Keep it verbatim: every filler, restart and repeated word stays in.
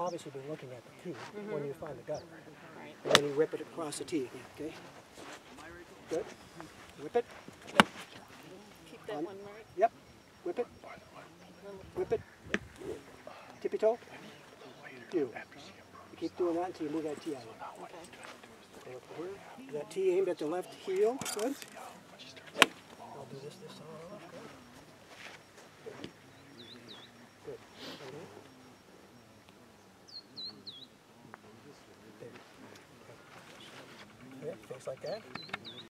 obviously be looking at the tee Mm-hmm. when you find the gutter. Right. And then you whip it across the tee again, okay? Good. Whip it. Keep that Um, one right. Yep. Whip it. Whip it. Tippy toe. Do. You keep doing that until you move that tee out of there. Okay. Go up here. That tee aimed at the left heel. Good. I'll do this this side. Good. Good. There. Okay. Face like that.